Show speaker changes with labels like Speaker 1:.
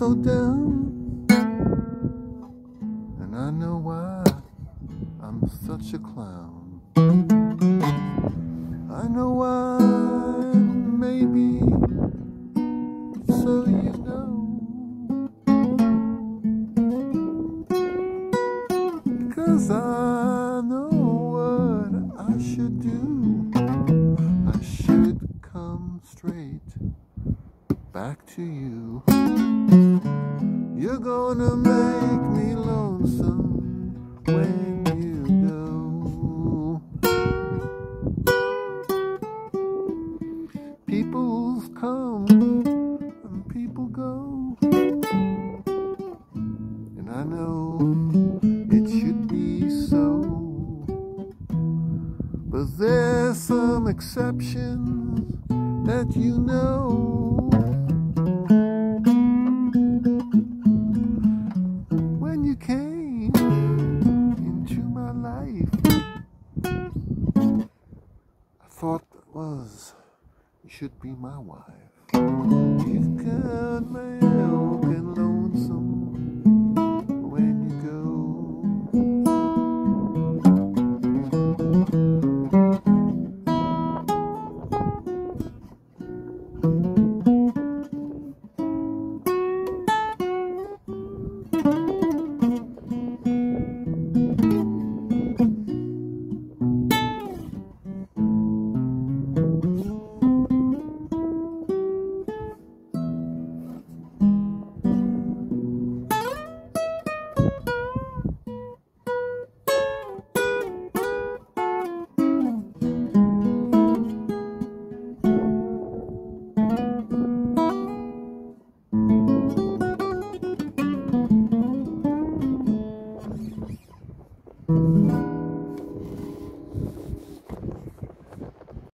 Speaker 1: so down, and I know why I'm such a clown. I know why, maybe, so you know. 'Cause I know what I should do. I should come straight back to you. You're gonna make me lonesome when you go. People come and people go, and I know it should be so, but there's some exceptions that you know. When you came into my life, I thought you should be my wife. You've got me open lonesome